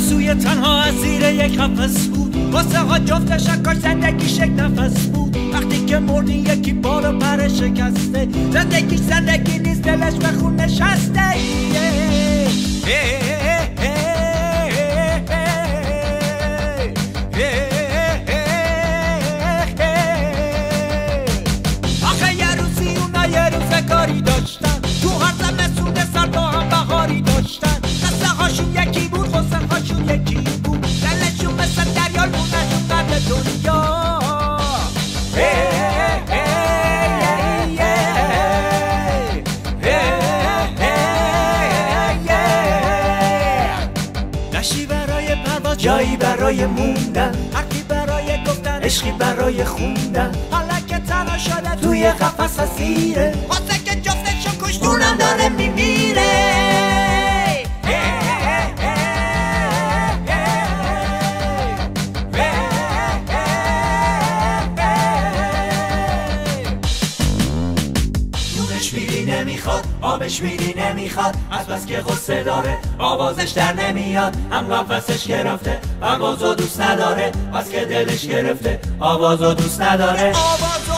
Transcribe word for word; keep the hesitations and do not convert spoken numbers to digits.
آرزوی تنها از زیر یک قفس بود، واسه ها جفتش کاش زندگیش یک نفس بود. وقتی که مردی یکی بارو پر شکسته، زندگیش زندگی نیست دلش به خون نشسته. آخه یه روزی اونا یه روزگاری داشتن، تو هر زمستون سر با هم بهاری داشتن. قصه هاشون یکی بود، قصه هاشون یکی بود، دلشون مثل دریا، لونشون قبل دنیا. نشی برای پرواز، جایی برای موندن، حرفی برای گفتن، عشقی برای خوندن. حالا که تنها شده توی قفس اسیره، واسه که جفتشو کشت اونم داره میمیره. نمیخواد آبش میری نمیخواد، از بس که غصه داره آوازش در نمیاد. هم قفسش گرفته آوازو دوست نداره، بس که دلش گرفته آوازو دوست نداره.